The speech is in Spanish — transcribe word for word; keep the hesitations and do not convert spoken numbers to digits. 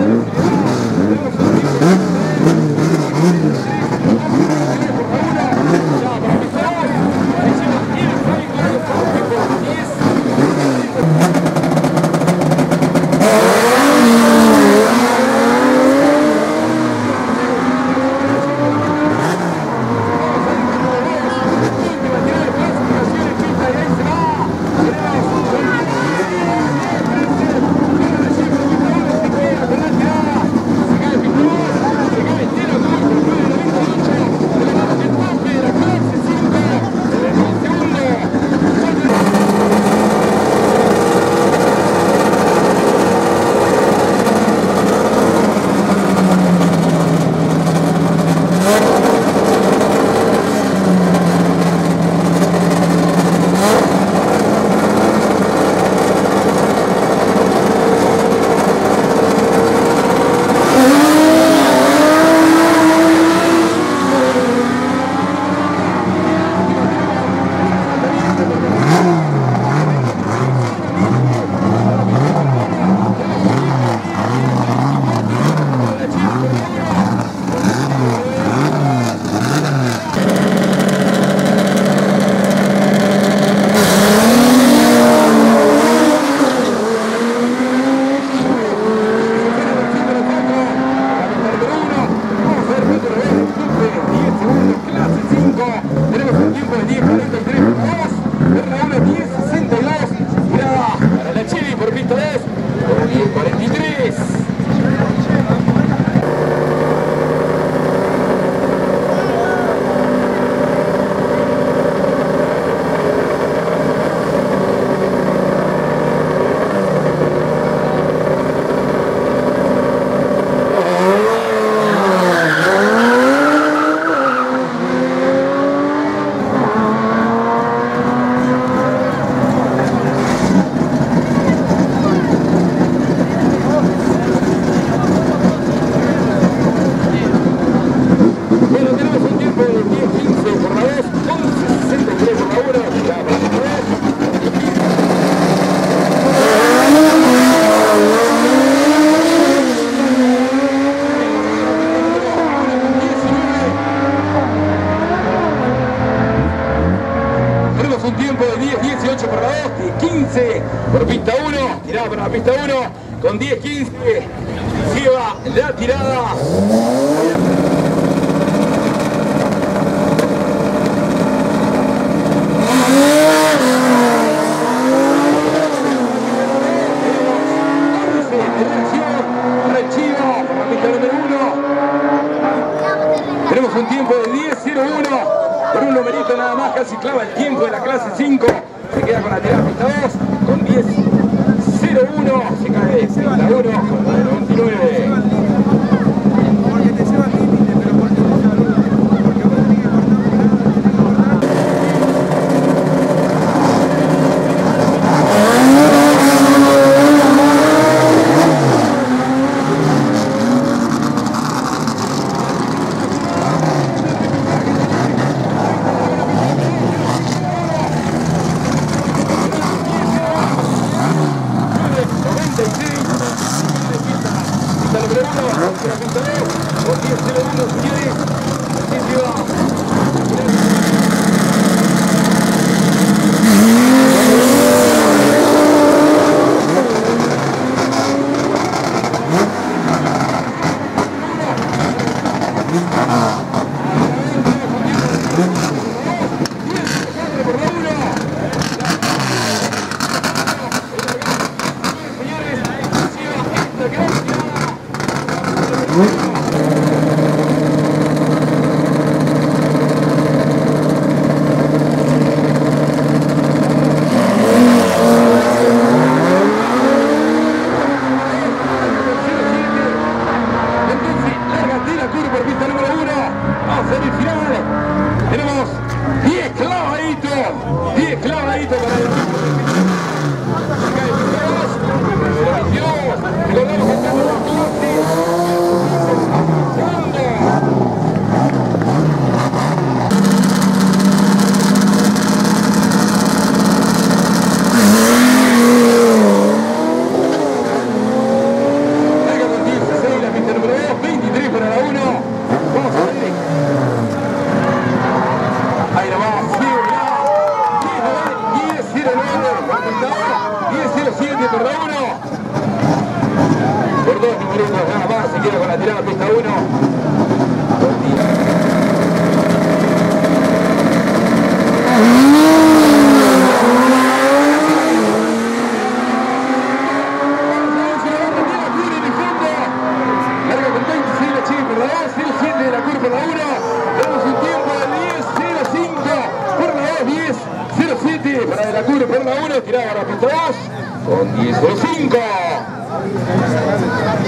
por pista uno, tirada para la pista uno, con diez quince, lleva la tirada. Tenemos un tiempo de diez cero uno, por un numerito nada más, casi clava el tiempo de la clase cinco. Se queda con la tirada pista dos, con diez cero uno, se cae pista uno, con la noventa y nueve. minutos nada más, se queda con la tirada pista uno. Larga con veintiséis la Chiqui por la dos, cero siete de la Cur por la uno. Tenemos un tiempo de diez cero cinco por la dos, diez cero siete para de la Cur por la uno. Tirada para la pista dos con diez cero cinco.